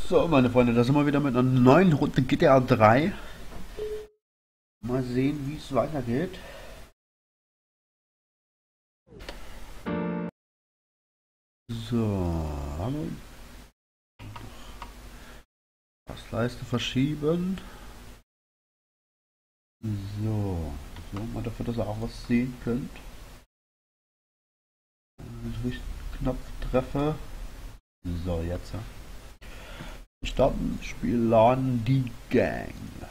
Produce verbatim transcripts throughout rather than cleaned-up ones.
So, meine Freunde, da sind wir wieder mit einer neuen Runde G T A drei. Mal sehen, wie es weitergeht. So, hallo. Passleiste verschieben. So, so mal dafür, dass ihr auch was sehen könnt. Wenn ich den Knopf treffe. So, jetzt. Starten, Spiel laden, die Gang.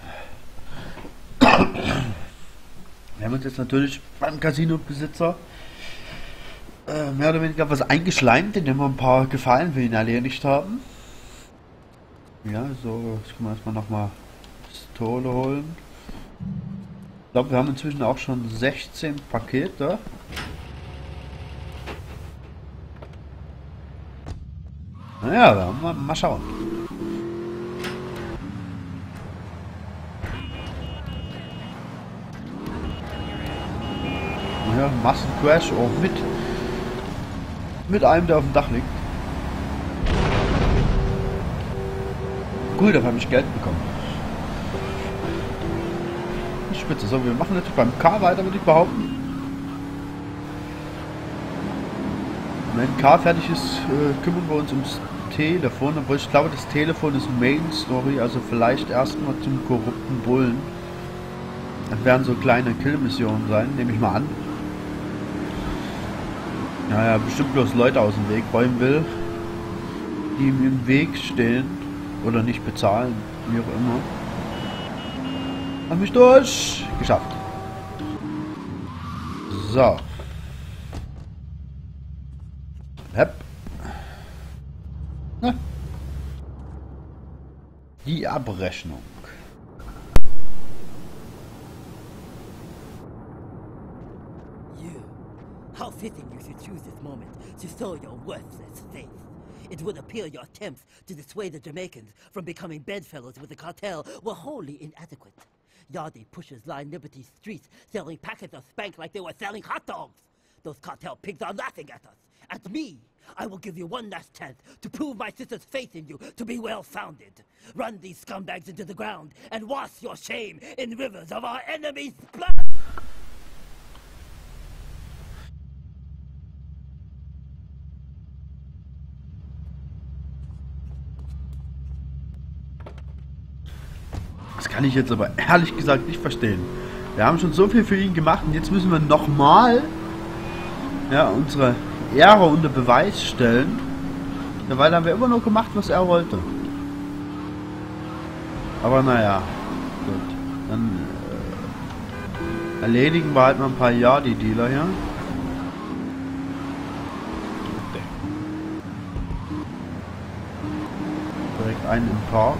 Wir haben uns jetzt natürlich beim Casino-Besitzer äh, mehr oder weniger was eingeschleimt, indem wir ein paar Gefallen für ihn erledigt haben. Ja, so, jetzt können wir erstmal nochmal Pistole holen. Ich glaube, wir haben inzwischen auch schon sechzehn Pakete. Naja, wir haben mal, mal schauen. Ja, Massencrash auch mit mit einem, der auf dem Dach liegt. Cool, dafür habe ich Geld bekommen. Spitze. So, wir machen jetzt beim K weiter, würde ich behaupten. Wenn K fertig ist, äh, kümmern wir uns ums Telefon. Obwohl ich glaube, das Telefon ist Main Story, also vielleicht erstmal zum korrupten Bullen. Das werden so kleine Kill-Missionen sein, nehme ich mal an. Naja, bestimmt bloß Leute aus dem Weg räumen will, die ihm im Weg stehen oder nicht bezahlen, wie auch immer. Hab mich durch! Geschafft. So. Hep. Na. Die Abrechnung. How fitting you should choose this moment to sow your worthless faith. It would appear your attempts to dissuade the Jamaicans from becoming bedfellows with the cartel were wholly inadequate. Yardie pushers line Liberty streets selling packets of spank like they were selling hot dogs. Those cartel pigs are laughing at us. At me! I will give you one last chance to prove my sister's faith in you to be well-founded. Run these scumbags into the ground and wash your shame in rivers of our enemies' blood! Das kann ich jetzt aber ehrlich gesagt nicht verstehen. Wir haben schon so viel für ihn gemacht und jetzt müssen wir nochmal ja, unsere Ehre unter Beweis stellen. Dabei haben wir immer nur gemacht, was er wollte. Aber naja, gut. Dann äh, erledigen wir halt mal ein paar Yardie-Dealer hier. Direkt einen im Park.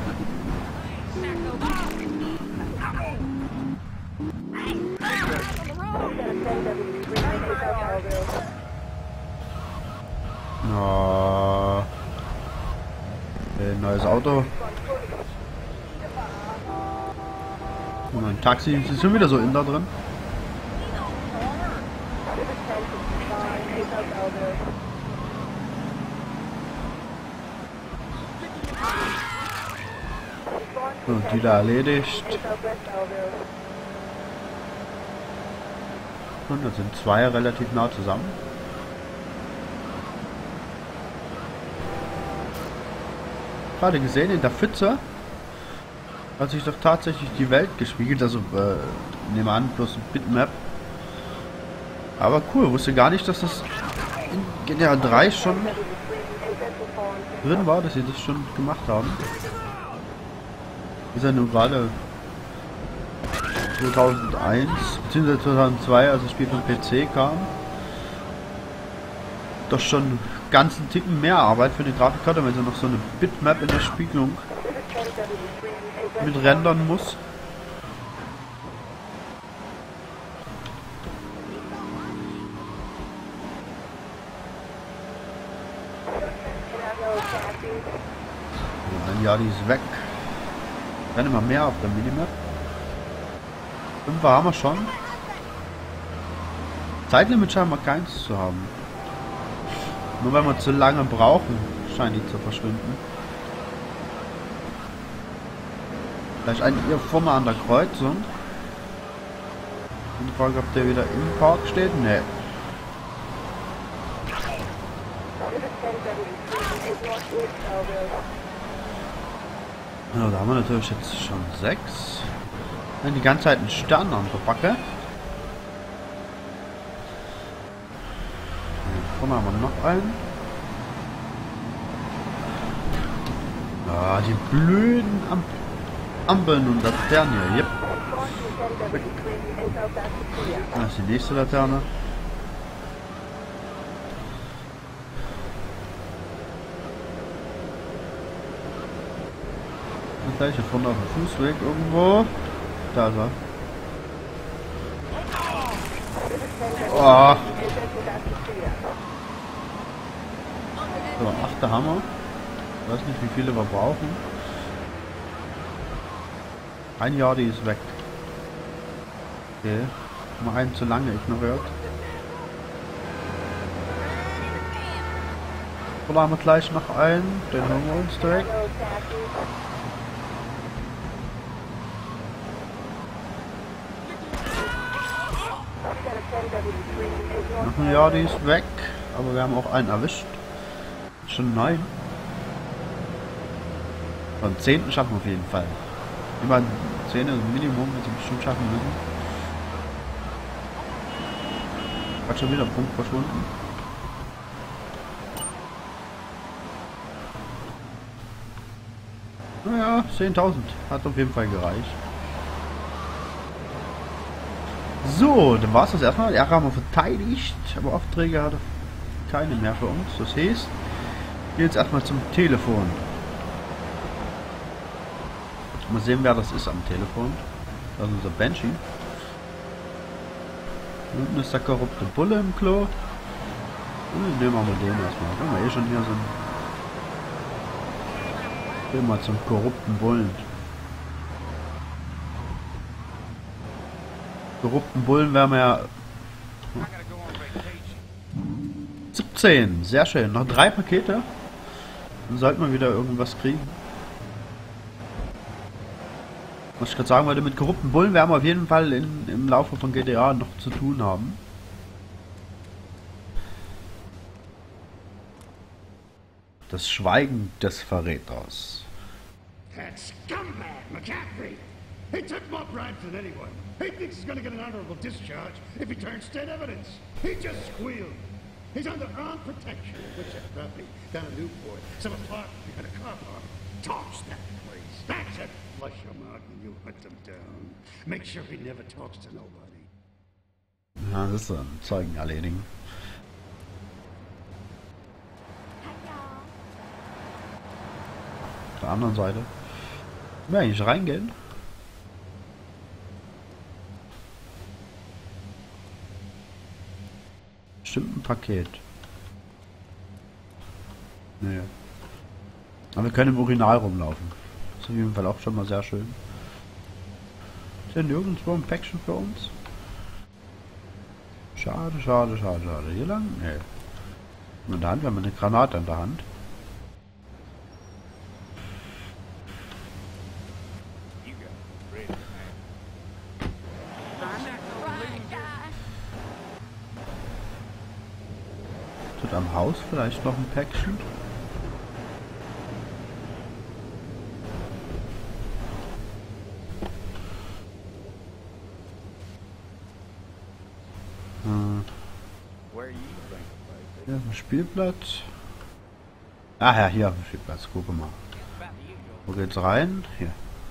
Ja. Ein neues Auto. Und ein Taxi. Ist schon wieder so in da drin. So, die da erledigt. Und da sind zwei relativ nah zusammen. Gerade gesehen, in der Pfütze hat sich doch tatsächlich die Welt gespiegelt, also äh, nehme an, bloß ein Bitmap. Aber cool, wusste gar nicht, dass das in G T A drei schon drin war, dass sie das schon gemacht haben. Ist ja nur gerade zweitausendeins bzw. zweitausendzwei, als das Spiel vom P C kam. Doch schon ganz einen Ticken mehr Arbeit für die Grafikkarte, wenn sie noch so eine Bitmap in der Spiegelung mit rendern muss. Ja, die ist weg. Dann immer mehr auf der Minimap. Fünfer haben wir schon. Zeitlimit scheint wir keins zu haben. Nur wenn wir zu lange brauchen, scheint die zu verschwinden. Vielleicht einen hier vorne an der Kreuzung. Die Frage, ob der wieder im Park steht? Ne. Ja, da haben wir natürlich jetzt schon sechs. Dann die ganze Zeit einen Stern an der Backe. Ja, vorne haben wir noch einen. Ah, die blöden Am Ampeln und Laternen hier. Yep. Das ist die nächste Laterne. Und gleich hier vorne auf dem Fußweg irgendwo. Da ist er. Oh. So, achter Hammer. Ich weiß nicht, wie viele wir brauchen. Ein Jahr, die ist weg. Okay. Mal einen zu lange ignoriert. Oder haben wir gleich noch einen? Den holen wir uns direkt. Noch ein Jahr, die ist weg. Aber wir haben auch einen erwischt. Schon neun. Und zehnten schaffen wir auf jeden Fall. Immer zehn ist ein Minimum, das wir bestimmt schaffen müssen. Hat schon wieder ein Punkt verschwunden. Naja, zehntausend. Hat auf jeden Fall gereicht. So, dann war es das erstmal. Die Ärger haben wir verteidigt, aber Aufträge hatte keine mehr für uns. Das heißt, jetzt erstmal zum Telefon. Mal sehen, wer das ist am Telefon. Das ist unser Banshee. Unten ist der korrupte Bulle im Klo. Und nehmen wir mal den erstmal. Wenn wir eh schon hier sind. Gehen wir zum korrupten Bullen. Korrupten Bullen wären wir ja. siebzehn, sehr schön. Noch drei Pakete. Dann sollten wir wieder irgendwas kriegen. Was ich gerade sagen wollte, mit korrupten Bullen werden wir auf jeden Fall in, im Laufe von G T A noch zu tun haben. Das Schweigen des Verräters. That scumbag, McCaffrey! He took more bribes than anyone. He thinks he's gonna get an honorable discharge if he turns state evidence. He just squealed. He's under armed protection, which is property down in Newport. Some apartment behind a car park. Torch that place. That's it. Flush him out and you hunt him down. Make sure he never talks to nobody. Ja, das ist ein Zeugen erledigen. Auf der anderen Seite. Können wir eigentlich reingehen? Bestimmt ein Paket. Nee. Aber wir können im Urinal rumlaufen. Das ist auf jeden Fall auch schon mal sehr schön. Ist denn nirgendwo ein Päckchen für uns? Schade, schade, schade, schade. Hier lang? Nee. In der Hand, wir haben eine Granate in der Hand. Tut am Haus vielleicht noch ein Päckchen? Hier ist ein Spielplatz. Ach ja, hier auf dem Spielplatz. Guck mal. Wo geht's rein? Hier.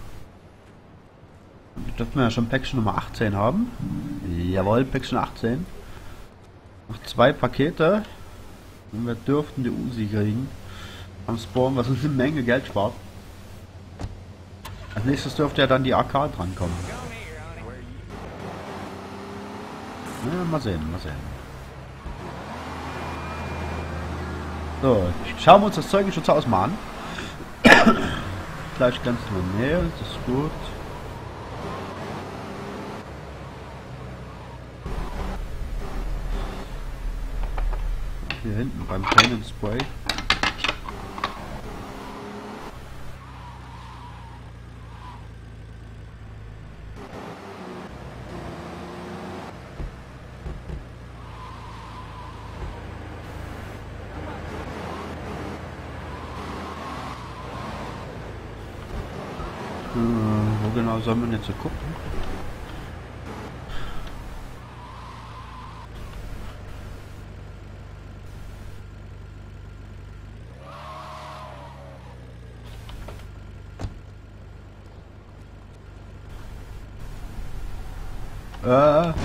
Jetzt dürfen wir ja schon Päckchen Nummer achtzehn haben. Jawohl, Päckchen achtzehn. Noch zwei Pakete. Und wir dürften die Uzi kriegen. Am Spawn, was uns eine Menge Geld spart. Als nächstes dürfte ja dann die A K drankommen. Ja, mal sehen, mal sehen. So, schauen wir uns das Zeugenschutzhaus mal an. Gleich ganz in der Nähe, das ist gut. Hier hinten beim Paint and Spray. Äh, wo genau soll man jetzt so gucken? Äh.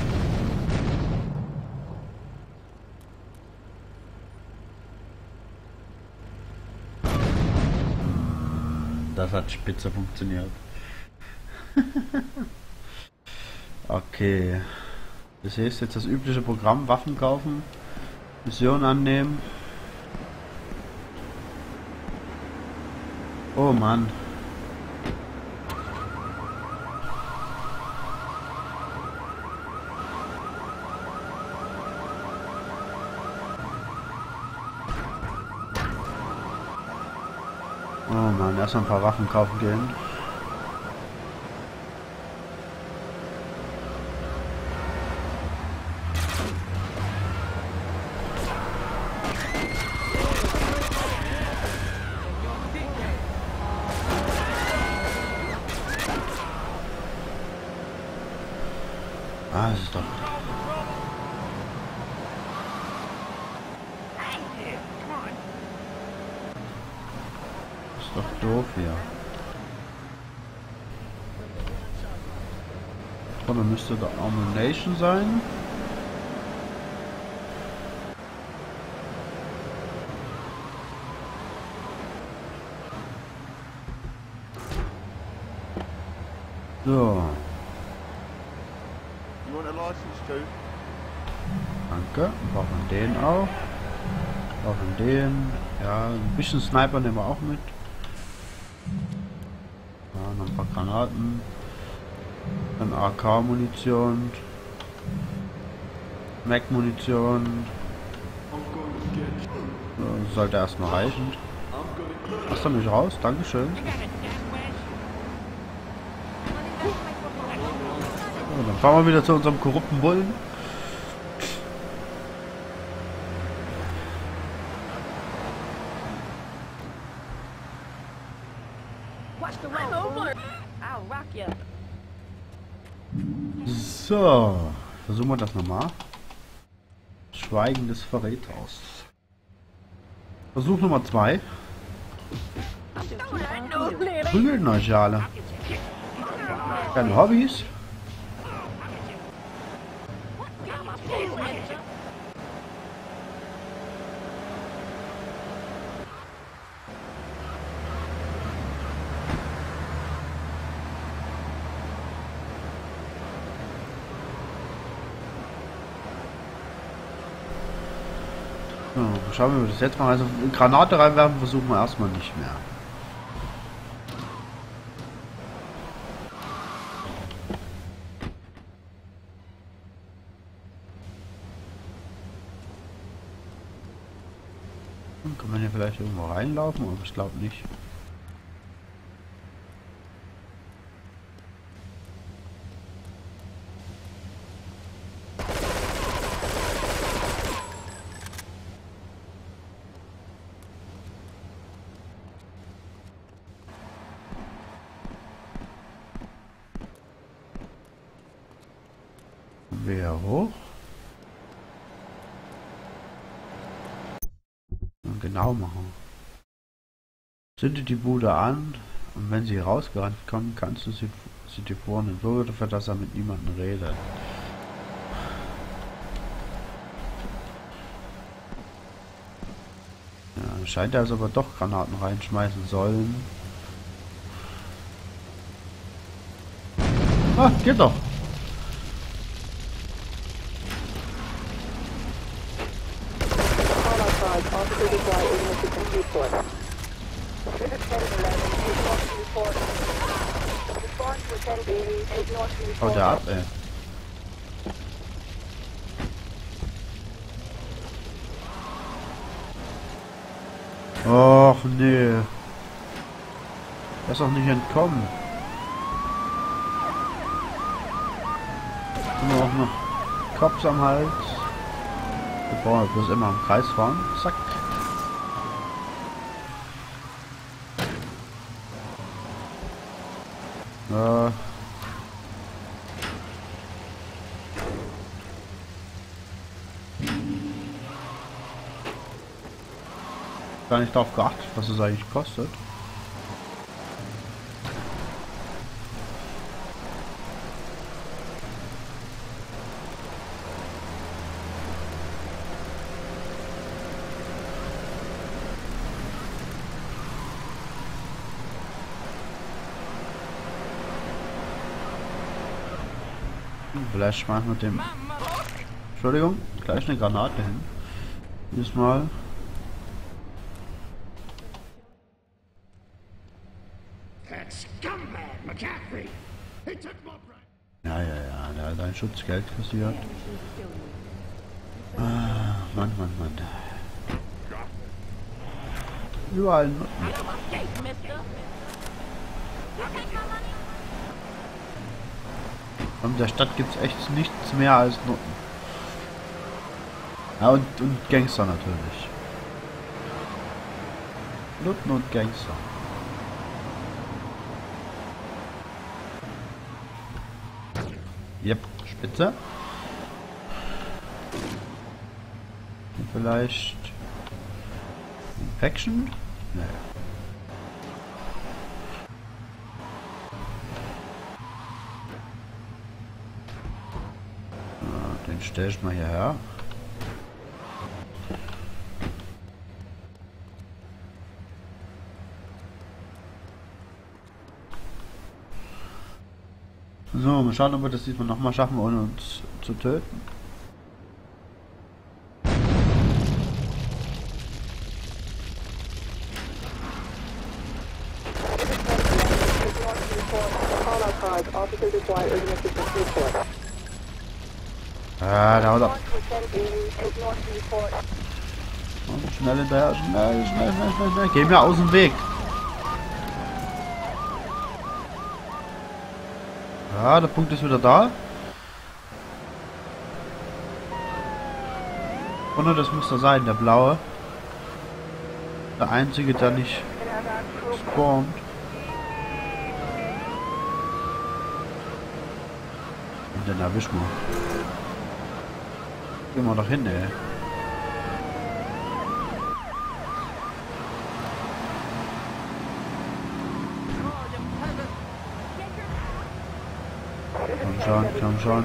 Das hat spitze funktioniert. Okay. Das hier ist jetzt das übliche Programm. Waffen kaufen. Mission annehmen. Oh Mann. Oh Mann, erstmal ein paar Waffen kaufen gehen. Ah, das ist doch... Das ist doch doof hier. Oder müsste da Ammunition sein? So. Danke. Brauchen den auch. Brauchen den. Ja, ein bisschen Sniper nehmen wir auch mit. Ja, noch ein paar Granaten. Dann A K-Munition. Mac-Munition. So, sollte erstmal reichen. Lass doch mich raus. Dankeschön. So, dann fahren wir wieder zu unserem korrupten Bullen. So, versuchen wir das nochmal. Schweigen des Verräters. Versuch Nummer zwei. Prügeln euch alle. Keine Hobbys. So, schauen wir, wie wir das jetzt machen. Also Granate reinwerfen versuchen wir erstmal nicht mehr. Hm, kann man hier vielleicht irgendwo reinlaufen, aber ich glaube nicht. Wer hoch? Und genau machen. Zünde die Bude an und wenn sie rausgerannt kommen, kannst du sie, sie dir vornehmen. So dafür, dass er mit niemandem redet. Ja, scheint er also aber doch Granaten reinschmeißen sollen. Ah, geht doch. Oh, der ab, ey. Och, nee. Das ist doch nicht entkommen. Immer auch noch Kopf am Hals. Wir brauchen bloß immer im Kreis fahren. Zack. Äh. Gar nicht darauf geachtet, was es eigentlich kostet. Vielleicht schmeißen wir mit dem... Entschuldigung, gleich eine Granate hin. Diesmal. That scumbag McCaffrey. He took my bride. Ja, ja, ja, der hat ein Schutzgeld kassiert. Ah, Mann, Mann, Mann. Überall Nutten. In der Stadt gibt es echt nichts mehr als Nutten. Ja, und, und Gangster natürlich. Nutten und Gangster. Yep, spitze. Und vielleicht... Infection? Nee. Den stelle ich mal hierher. So, mal schauen, ob wir das diesmal nochmal schaffen, ohne uns zu töten. Ah, da haut er. Und schnell hinterher, schnell, schnell, schnell, schnell, schnell. Geh mir aus dem Weg. Ja, der Punkt ist wieder da. Und das muss da sein, der blaue. Der einzige, der nicht spawnt. Und den erwischen wir. Gehen wir doch hin, ey. Komm schon, komm schon.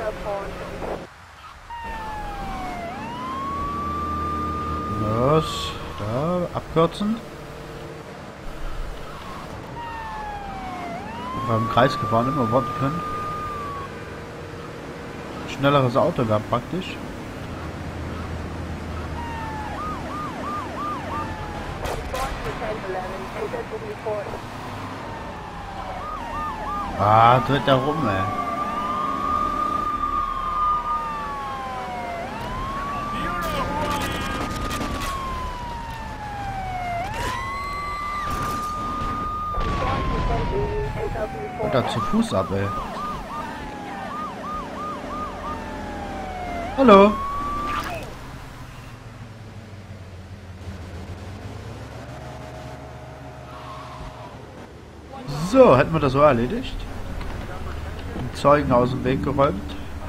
Los, da, abkürzen. Wir haben im Kreis gefahren, immer warten können. Schnelleres Auto wäre praktisch. Ah, dreht der rum, ey. Und da zu Fuß ab, ey. Hallo. So, hätten wir das so erledigt. Den Zeugen aus dem Weg geräumt.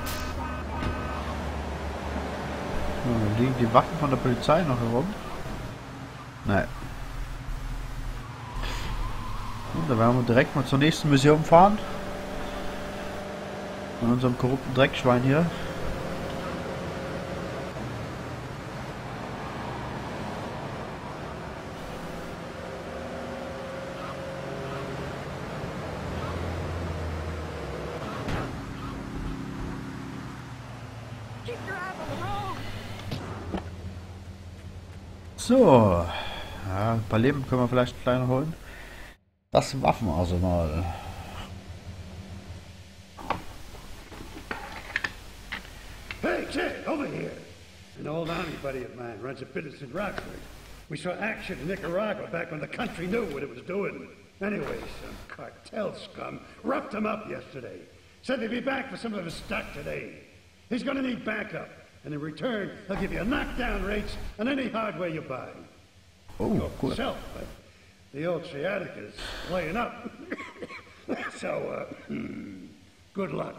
So, liegen die Waffen von der Polizei noch herum? Nein. Und da werden wir direkt mal zur nächsten Mission fahren. Von unserem korrupten Dreckschwein hier. So, ja, ein paar Leben können wir vielleicht kleiner holen. Das Waffenarsenal. Hey, Ted, over here. An old army buddy of mine runs a business in Rockford. We saw action in Nicaragua back when the country knew what it was doing. Anyway, some cartel scum roughed him up yesterday. Said they'd be back for some of his stock today. He's gonna need backup. And in return, I'll give you knockdown rates on any hardware you buy. Oh, cool. Self, but the old sciatic is laying up. So, uh, hmm, good luck.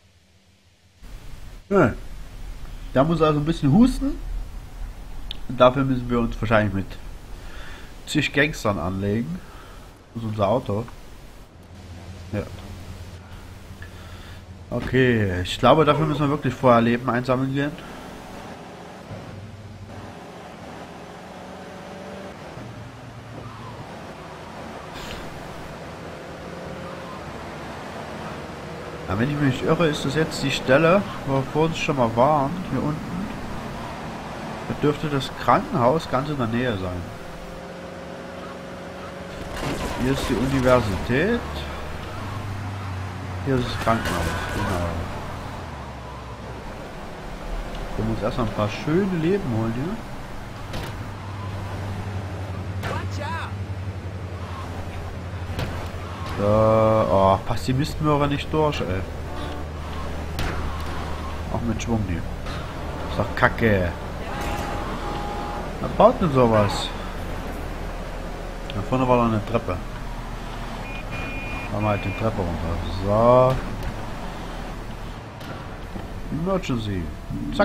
Ja. Der muss also ein bisschen husten. Und dafür müssen wir uns wahrscheinlich mit zig Gangstern anlegen. Das ist unser Auto. Ja. Okay, ich glaube, dafür müssen wir wirklich vorher Leben einsammeln gehen. Ja, wenn ich mich nicht irre, ist das jetzt die Stelle, wo wir vor uns schon mal waren, hier unten. Da dürfte das Krankenhaus ganz in der Nähe sein. Hier ist die Universität. Hier ist das Krankenhaus, genau. Wir müssen erstmal ein paar schöne Leben holen hier. So, oh, passt die Mistmöhre nicht durch, ey. Auch mit Schwung hier. Ist doch kacke. Wer baut denn sowas? Da vorne war noch eine Treppe. Machen wir halt die Treppe runter. So. Emergency. Zack.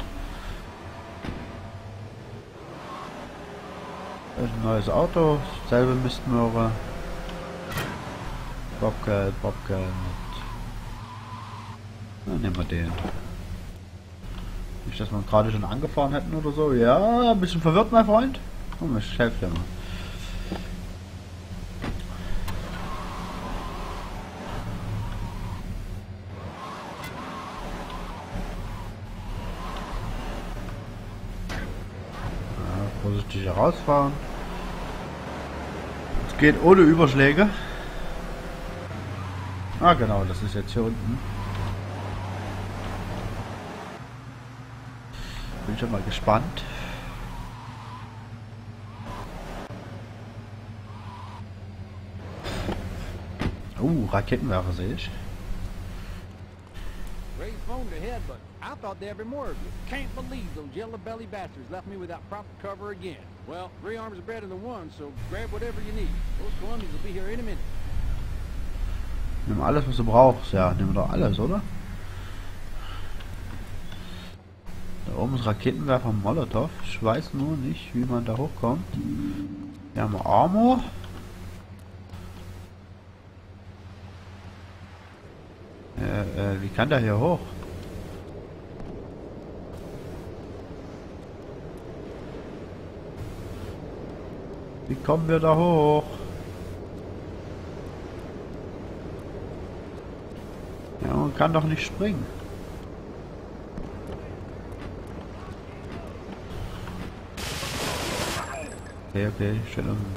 Das ist ein neues Auto. Selbe Mistmöhre. Bobcat, Bobcat. Dann nehmen wir den. Nicht, dass wir uns gerade schon angefahren hätten oder so. Ja, ein bisschen verwirrt, mein Freund. Komm, ich helfe dir mal. Ja, vorsichtig herausfahren. Es geht ohne Überschläge. Ah, genau, das ist jetzt hier unten. Bin schon mal gespannt. Uh, Raketenwerfer sehe ich. Ray phoned ahead, but I thought there'd be more of you. Can't believe those yellow belly bastards left me without proper cover again. Well, three arms are better than one, so grab whatever you need. Those Colombians will be here any minute. Nimm alles, was du brauchst. Ja, nimm doch alles, oder? Da oben ist Raketenwerfer Molotov. Ich weiß nur nicht, wie man da hochkommt. Wir haben Armor. Äh, äh, wie kann der hier hoch? Wie kommen wir da hoch? Ja, man kann doch nicht springen. Okay, okay, schön. Um.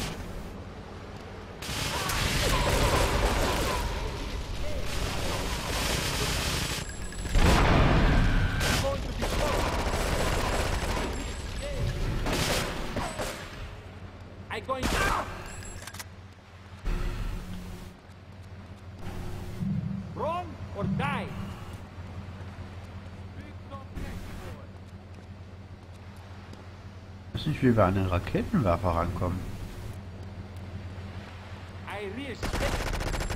I going run or die. Ich weiß nicht, wie wir an den Raketenwerfer rankommen. I respect.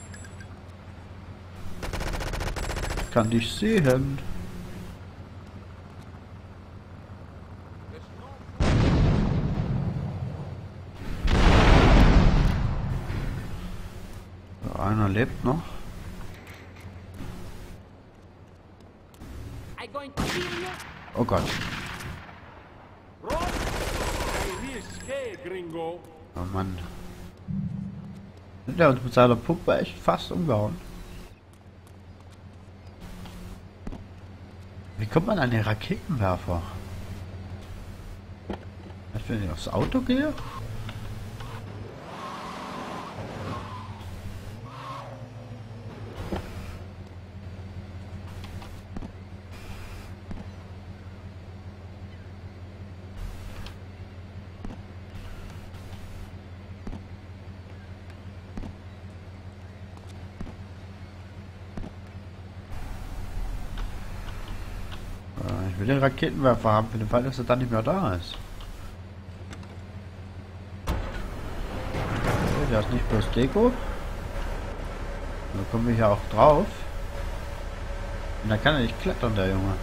Ich kann dich sehen. Einer lebt noch. I going to kill you. Oh Gott. Run. I risque, gringo. Oh Mann. Hat er uns mit seiner Puppe echt fast umgehauen. Wie kommt man an den Raketenwerfer? Was, wenn ich aufs Auto gehe? Ich will den Raketenwerfer haben, für den Fall, dass er dann nicht mehr da ist. Okay, der ist nicht bloß Deko. Da kommen wir hier auch drauf. Und da kann er nicht klettern, der Junge.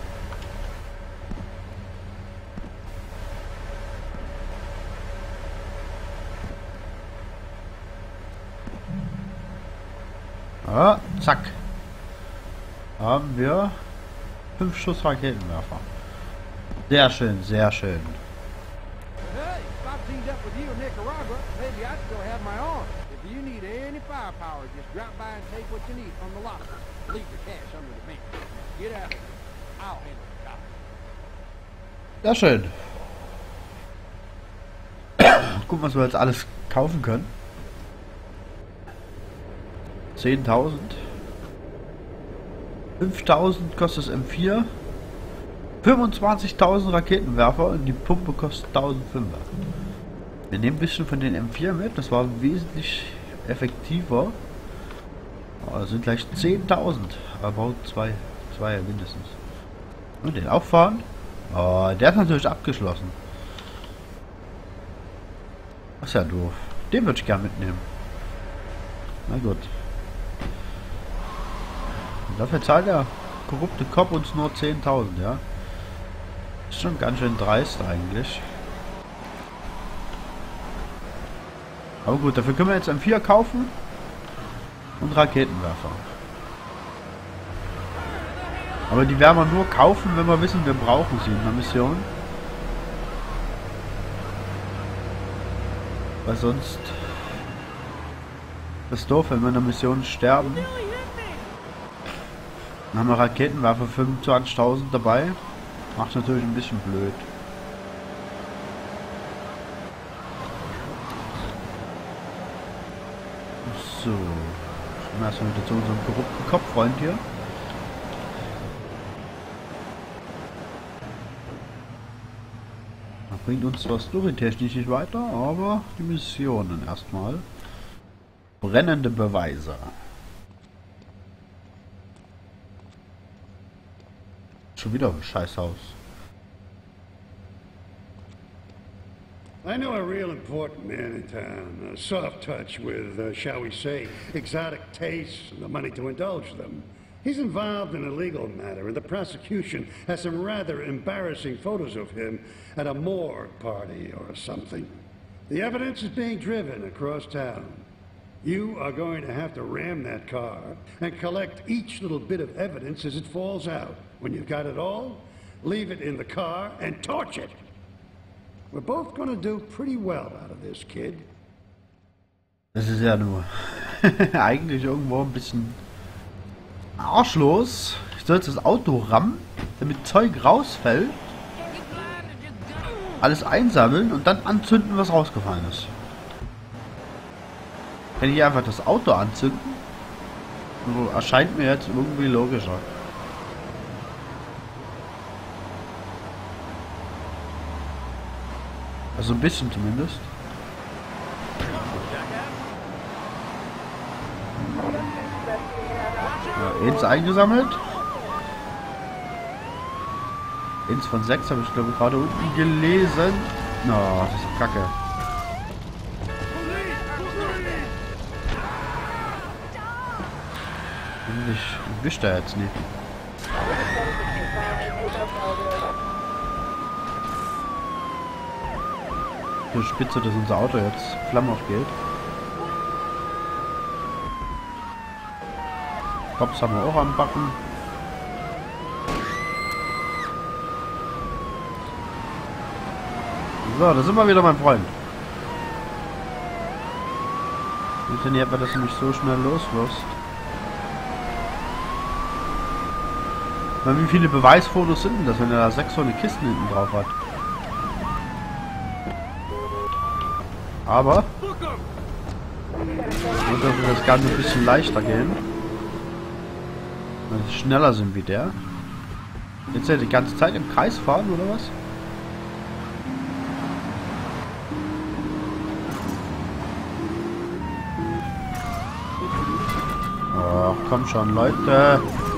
Ah, zack. Haben wir fünf Schuss Raketenwerfer. Sehr schön, sehr schön. Hey, if I teamed up with you in Nicaragua, maybe I'd still have my arm. If you need any firepower, just drop by and take what you need from the locker. Leave your cash under the bench. Get out of here. I'll handle the job. Sehr schön. Gucken, was wir jetzt alles kaufen können. zehntausend. fünftausend kostet das M vier. fünfundzwanzigtausend Raketenwerfer und die Pumpe kostet eintausendfünfer. Wir nehmen ein bisschen von den M vier mit, das war wesentlich effektiver. Oh, das sind gleich zehntausend. Aber zwei, zwei mindestens. Und den auffahren. Oh, der ist natürlich abgeschlossen. Das ist ja doof. Den würde ich gerne mitnehmen. Na gut. Und dafür zahlt der korrupte Cop uns nur zehntausend, ja. Ist schon ganz schön dreist eigentlich. Aber gut, dafür können wir jetzt M vier kaufen und Raketenwerfer. Aber die werden wir nur kaufen, wenn wir wissen, wir brauchen sie in der Mission. Weil sonst ist es doof, wenn wir in der Mission sterben. Dann haben wir Raketenwerfer fünfundzwanzigtausend dabei. Macht natürlich ein bisschen blöd. So. Schauen wir erstmal wieder zu unserem korrupten Kopffreund hier. Das bringt uns zwar storytechnisch nicht weiter, aber die Missionen erstmal. Brennende Beweise. Schon wieder ein Scheißhaus. I know a real important man in town, a soft touch with, uh, shall we say, exotic tastes and the money to indulge them. He's involved in a legal matter, and the prosecution has some rather embarrassing photos of him at a morgue party or something. The evidence is being driven across town. You are going to have to ram that car and collect each little bit of evidence as it falls out. When you've got it all, leave it in the car and torch it. We're both going to do pretty well out of this, kid. Das ist ja nur eigentlich irgendwo ein bisschen arschlos. Ich soll jetzt das Auto rammen, damit Zeug rausfällt, alles einsammeln und dann anzünden, was rausgefallen ist. Kann ich einfach das Auto anzünden? So erscheint mir jetzt irgendwie logischer. Also ein bisschen zumindest. Ja, eins eingesammelt. Eins von sechs habe ich glaube gerade unten gelesen. Na, no, das ist Kacke. Ich wischt er jetzt nicht. So spitze, dass unser Auto jetzt Flammen aufgeht. Cops haben wir auch am Backen. So, da sind wir wieder, mein Freund. Ich weiß nicht, ob wir das nicht so schnell loswirst. Wie viele Beweisfotos sind denn das, wenn er da sechs so eine Kisten hinten drauf hat? Aber so dürfte das Ganze ein bisschen leichter gehen. Weil sie schneller sind wie der. Jetzt ja die ganze Zeit im Kreis fahren, oder was? Ach, komm schon, Leute.